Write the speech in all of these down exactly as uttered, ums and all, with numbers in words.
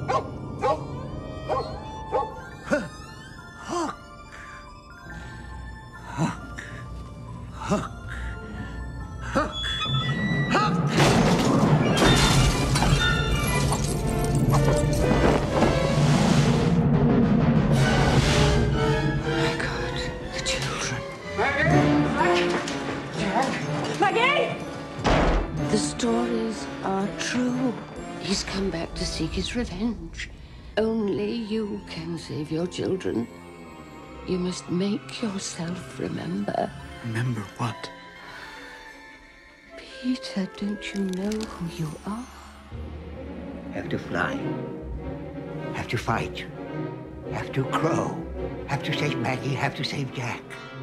The stories are true. He's come back to seek his revenge. Only you can save your children. You must make yourself remember. Remember what? Peter, don't you know who you are? Have to fly. Have to fight. Have to crow. Have to save Maggie. Have to save Jack.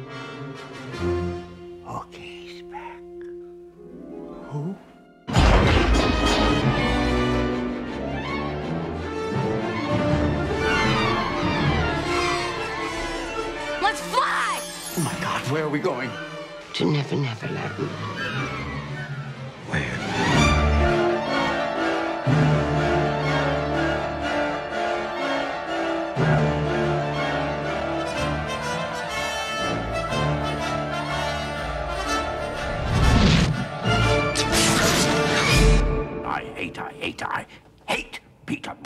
Okay, back. Who? Let's fly! Oh my God, where are we going? To Never Never Land. Where? I hate, I hate, I hate Peter